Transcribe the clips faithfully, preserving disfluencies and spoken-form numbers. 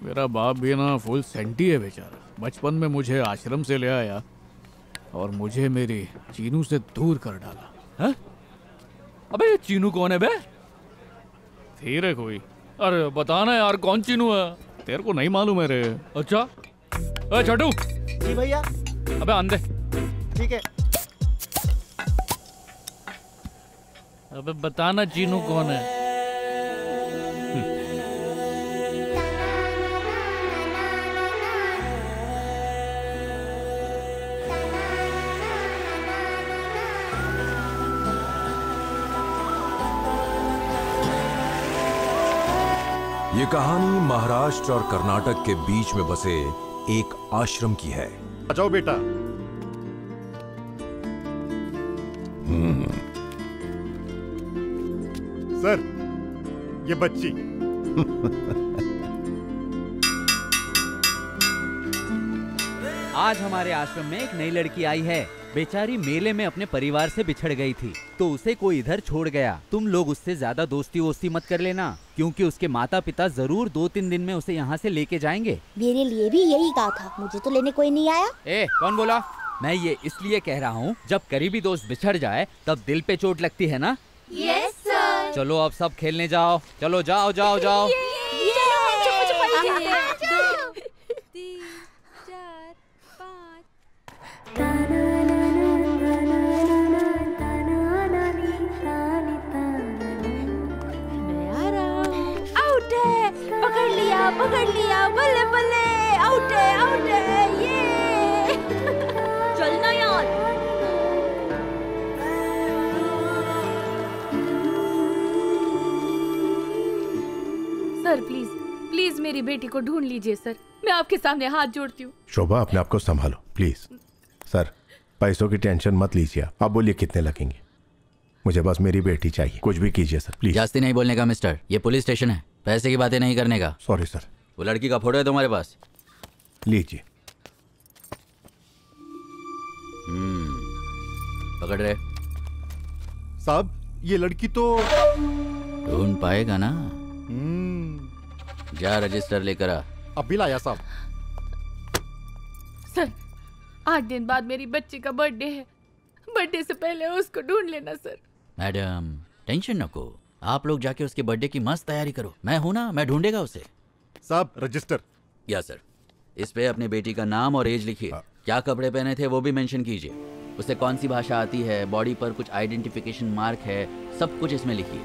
मेरा बाप भी ना फुल सेंटी है बेचारा। बचपन में मुझे आश्रम से ले आया और मुझे मेरी चीनू से दूर कर डाला। है? अबे ये चीनू कौन है बे? फिर है कोई? अरे बताना यार कौन चीनू है? तेरे को नहीं मालूम है रे? अच्छा। ए छोटू। जी भैया। अबे आंदे। ठीक है। अबे बताना चीनू कौन है? ये कहानी महाराष्ट्र और कर्नाटक के बीच में बसे एक आश्रम की है। आ जाओ बेटा। हम्म। सर, ये बच्ची। आज हमारे आश्रम में एक नई लड़की आई है। बेचारी मेले में अपने परिवार से बिछड़ गई थी, तो उसे कोई इधर छोड़ गया। तुम लोग उससे ज्यादा दोस्ती वोस्ती मत कर लेना, क्योंकि उसके माता पिता जरूर दो तीन दिन में उसे यहाँ से लेके जाएंगे। मेरे लिए भी यही कहा था, मुझे तो लेने कोई नहीं आया। ए, कौन बोला? मैं ये इसलिए कह रहा हूँ, जब करीबी दोस्त बिछड़ जाए तब दिल पे चोट लगती है ना। Yes sir. चलो अब सब खेलने जाओ। चलो जाओ जाओ जाओ। पकड़ लिया पकड़ लिया, बल्ले बल्ले, आउट है आउट है, ये चलना यार। सर प्लीज प्लीज मेरी बेटी को ढूंढ लीजिए सर, मैं आपके सामने हाथ जोड़ती हूँ। शोभा, अपने आप को संभालो प्लीज। सर, पैसों की टेंशन मत लीजिए। आप बोलिए कितने लगेंगे? मुझे बस मेरी बेटी चाहिए। कुछ भी कीजिए सर प्लीज। जास्ती नहीं बोलने का मिस्टर, ये पुलिस स्टेशन है, पैसे की बातें नहीं करने का। Sorry sir. वो लड़की का फोटो है तुम्हारे पास? लीजिए। हम्म, पकड़ रहे साहब, ये लड़की तो ढूंढ पाएगा ना? हम्म। जा रजिस्टर लेकर आ। अभी लाया साहब। सर, आठ दिन बाद मेरी बच्ची का बर्थडे है, बर्थडे से पहले उसको ढूंढ लेना सर। मैडम टेंशन नको, आप लोग जाके उसके बर्थडे की मस्त तैयारी करो। मैं हूं ना, मैं ढूंढेगा उसे। साहब रजिस्टर। या सर, इस पे अपनी बेटी का नाम और एज लिखिए। क्या कपड़े पहने थे वो भी मेंशन कीजिए। उसे कौन सी भाषा आती है, बॉडी पर कुछ आइडेंटिफिकेशन मार्क है, सब कुछ इसमें लिखिए।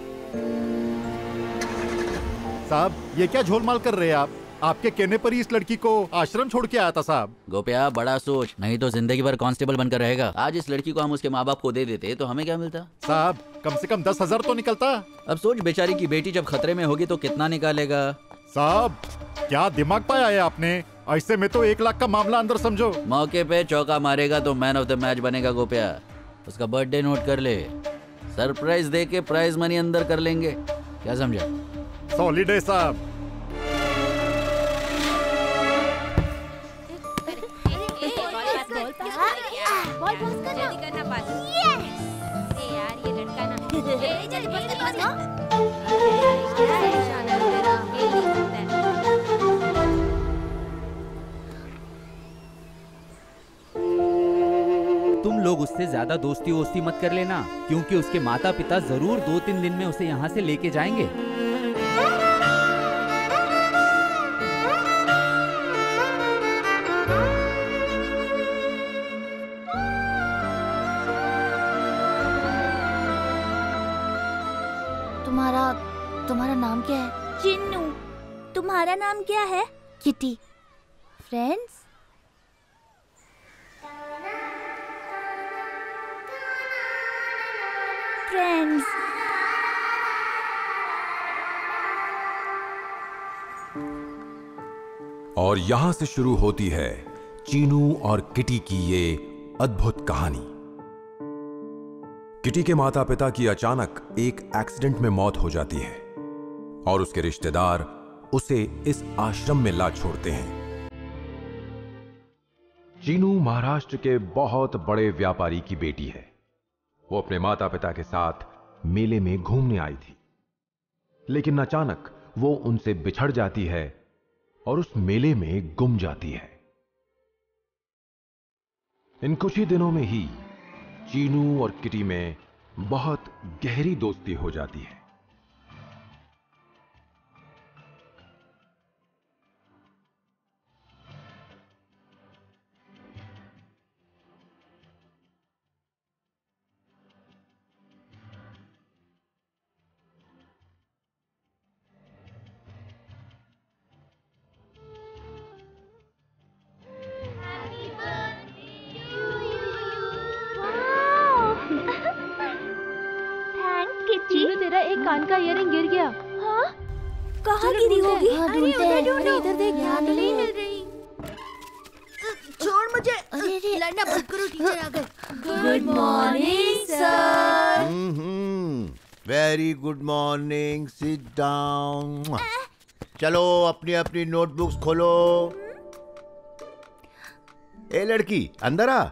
साहब, ये क्या झोलमाल कर रहे हैं आप? आपके कहने पर ही इस लड़की को आश्रम छोड़ के आया था साहब। गोपिया, बड़ा सोच, नहीं तो जिंदगी भर कांस्टेबल बनकर रहेगा। आज इस लड़की को हम उसके माँ बाप को दे देते तो हमें क्या मिलता? साहब, कम से कम दस हजार तो निकलता। अब सोच, बेचारी की बेटी जब खतरे में होगी तो कितना निकालेगा? साहब, क्या दिमाग पाया है आपने? ऐसे में तो एक लाख का मामला अंदर समझो। मौके पे चौका मारेगा तो मैन ऑफ द मैच बनेगा। गोपिया, उसका बर्थडे नोट कर ले, सरप्राइज दे के प्राइज मनी अंदर कर लेंगे। क्या समझा? सॉलिड है साहब। बॉल पास करना, जल्दी करना पास। यस। ए यार, ये लड़का ना, ए जल्दी पास कर, पास कर। तुम लोग उससे ज्यादा दोस्ती वोस्ती मत कर लेना, क्योंकि उसके माता पिता जरूर दो तीन दिन में उसे यहाँ से लेके जाएंगे। तुम्हारा तुम्हारा नाम क्या है? चिन्नू। तुम्हारा नाम क्या है? किटी। फ्रेंड्स? फ्रेंड्स। और यहां से शुरू होती है चीनू और किटी की ये अद्भुत कहानी। किटी के माता पिता की अचानक एक एक्सीडेंट में मौत हो जाती है और उसके रिश्तेदार उसे इस आश्रम में ला छोड़ते हैं। चीनू महाराष्ट्र के बहुत बड़े व्यापारी की बेटी है। वो अपने माता पिता के साथ मेले में घूमने आई थी, लेकिन अचानक वो उनसे बिछड़ जाती है और उस मेले में गुम जाती है। इन कुछ ही दिनों में ही चीनू और किटी में बहुत गहरी दोस्ती हो जाती है। तेरा एक कान का इयरिंग गिर गया। हाँ? कहाँ गिरी होगी? हाँ, ढूंढते हैं। अरे इधर देख, यहाँ तो नहीं मिल रही। छोड़ मुझे। लड़ना बंद करो, टीचर आ गए। Good morning sir. Very good morning. Sit down. चलो अपनी अपनी नोटबुक्स खोलो। ए लड़की अंदर आ।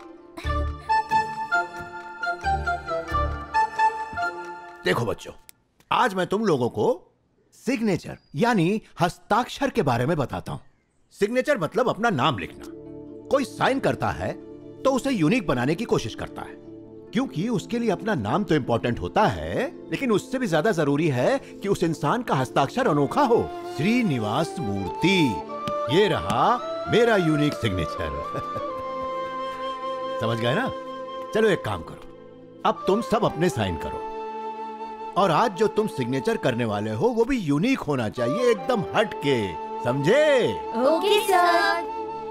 देखो बच्चों, आज मैं तुम लोगों को सिग्नेचर यानी हस्ताक्षर के बारे में बताता हूं। सिग्नेचर मतलब अपना नाम लिखना। कोई साइन करता है तो उसे यूनिक बनाने की कोशिश करता है, क्योंकि उसके लिए अपना नाम तो इंपॉर्टेंट होता है, लेकिन उससे भी ज्यादा जरूरी है कि उस इंसान का हस्ताक्षर अनोखा हो। श्रीनिवास मूर्ति, ये रहा मेरा यूनिक सिग्नेचर। समझ गए ना? चलो एक काम करो, अब तुम सब अपने साइन करो, और आज जो तुम सिग्नेचर करने वाले हो वो भी यूनिक होना चाहिए, एकदम हट के। समझे? Okay sir.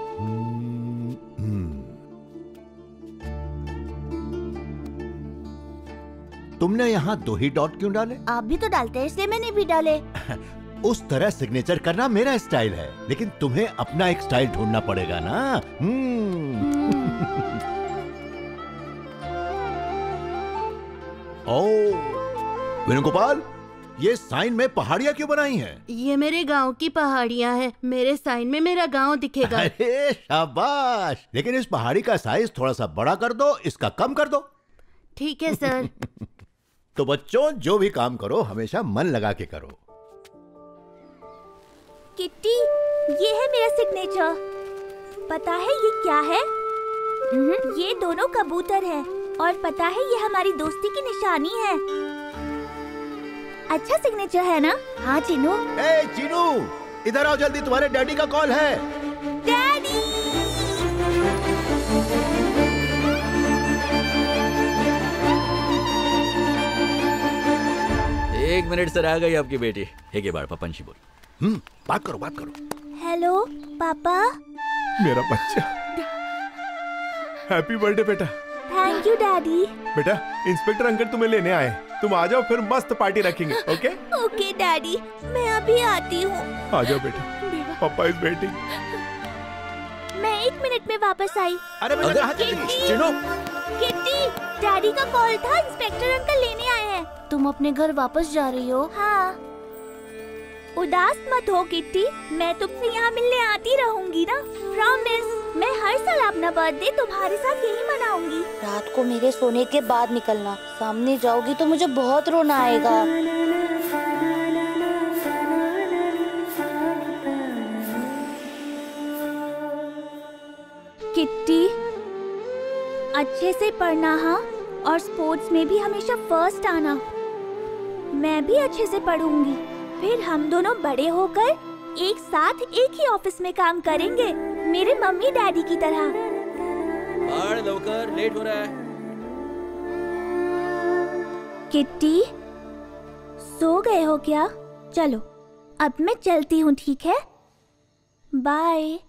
तुमने यहाँ दो ही डॉट क्यों डाले? आप भी तो डालते हैं, इसलिए मैंने भी डाले। उस तरह सिग्नेचर करना मेरा स्टाइल है, लेकिन तुम्हें अपना एक स्टाइल ढूंढना पड़ेगा ना। ओ वेणुगोपाल, ये साइन में पहाड़ियाँ क्यों बनाई हैं? ये मेरे गांव की पहाड़ियाँ हैं। मेरे साइन में मेरा गांव दिखेगा। अरे शाबाश, लेकिन इस पहाड़ी का साइज थोड़ा सा बड़ा कर दो, इसका कम कर दो। ठीक है सर। तो बच्चों, जो भी काम करो हमेशा मन लगा के करो। किट्टी, ये है मेरा सिग्नेचर। पता है ये क्या है? ये दोनों कबूतर हैं, और पता है ये हमारी दोस्ती की निशानी है। अच्छा सिग्नेचर है ना? हाँ चीनू। ए चीनू, इधर आओ जल्दी, तुम्हारे डैडी का कॉल है। डैडी! एक मिनट सर, आ गई आपकी बेटी। हे के बार पपंशी बोल। हम्म, बात करो बात करो। हेलो पापा। मेरा बच्चा, हैप्पी बर्थडे बेटा। Thank you daddy. बेटा, इंस्पेक्टर अंकल तुम्हें लेने आए, तुम आ जाओ, फिर मस्त पार्टी रखेंगे। ओके ओके डैडी, मैं अभी आती हूँ। आ जाओ बेटा, पापा इज वेटिंग। मैं एक मिनट में वापस आई। अरे बेटा, कहाँ चली गई? चिनो। किट्टी, डैडी का कॉल था, इंस्पेक्टर अंकल लेने आए हैं। तुम अपने घर वापस जा रही हो? हाँ। उदास मत हो किट्टी, मैं तुमसे यहाँ मिलने आती रहूंगी ना, प्रॉमिस। मैं हर साल अपना बर्थडे तुम्हारे साथ यही मनाऊंगी। रात को मेरे सोने के बाद निकलना, सामने जाओगी तो मुझे बहुत रोना आएगा। किट्टी, अच्छे से पढ़ना हाँ, और स्पोर्ट्स में भी हमेशा फर्स्ट आना। मैं भी अच्छे से पढ़ूंगी, फिर हम दोनों बड़े होकर एक साथ एक ही ऑफिस में काम करेंगे, मेरे मम्मी डैडी की तरह। पढ़ लवकर, लेट हो रहा है। किट्टी, सो गए हो क्या? चलो अब मैं चलती हूँ, ठीक है? बाय।